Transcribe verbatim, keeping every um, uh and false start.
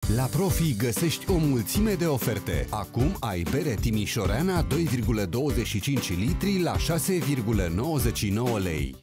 La Profi găsești o mulțime de oferte. Acum ai bere timișoreana doi virgulă douăzeci și cinci litri la șase virgulă nouăzeci și nouă lei.